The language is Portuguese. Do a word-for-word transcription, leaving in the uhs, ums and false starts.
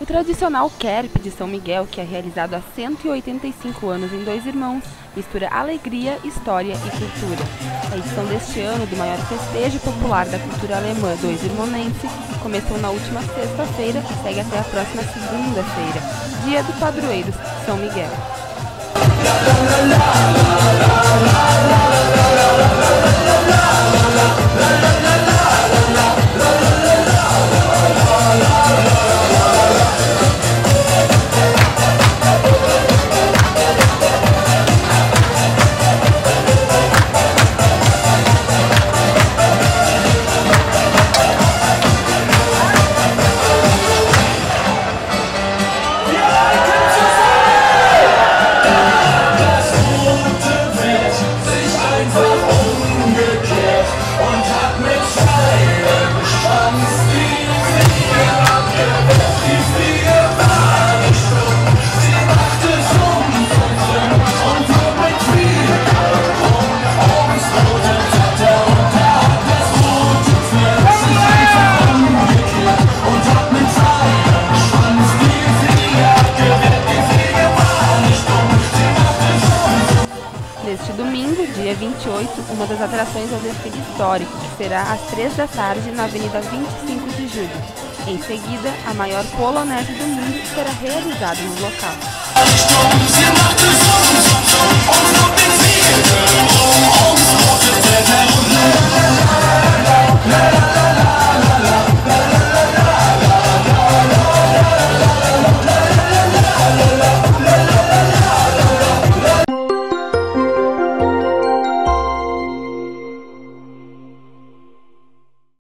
tradicional Querp de São Miguel, que é realizado há cento e oitenta e cinco anos em Dois Irmãos, mistura alegria, história e cultura. A edição deste ano do maior festejo popular da cultura alemã Dois Irmonense começou na última sexta-feira e segue até a próxima segunda-feira, dia do padroeiro São Miguel. Neste domingo, dia vinte e oito, uma das atrações é o desfile histórico, que será às três da tarde na Avenida vinte e cinco de julho. Em seguida, a maior polonese do mundo será realizada no local.